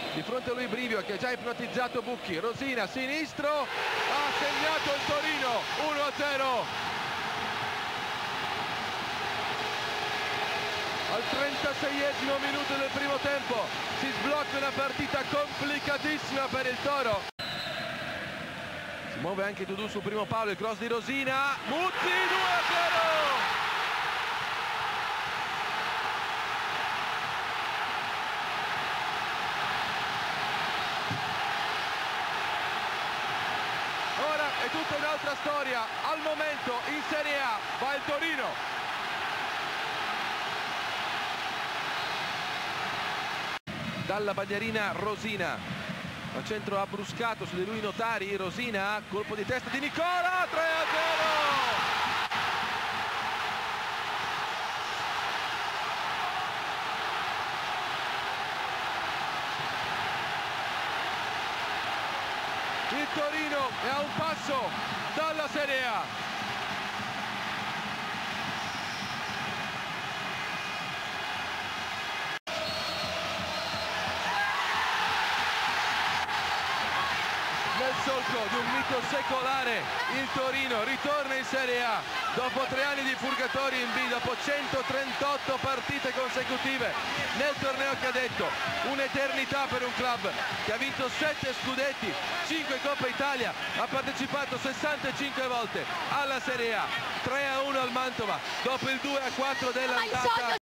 Di fronte a lui Brivio che ha già ipnotizzato Bucchi. Rosina, sinistro, ha segnato il Torino, 1-0. Al 36esimo minuto del primo tempo si sblocca una partita complicatissima per il Toro. Si muove anche Dudu sul primo palo, il cross di Rosina, Muzzi, 2-0. Ora è tutta un'altra storia, al momento in Serie A va il Torino. Dalla bandierina Rosina, al centro abbruscato su di lui Notari, Rosina, colpo di testa di Nicola, 3-0! Il Torino è a un passo dalla Serie A. Nel solco di un mito secolare, il Torino ritorna in Serie A dopo 3 anni di purgatorio in B, dopo 138 partite consecutive nel torneo cadetto. Un'eternità per un club che ha vinto 7 scudetti, 5 Coppa Italia, ha partecipato 65 volte alla Serie A. 3-1 al Mantova dopo il 2-4 dell'andata.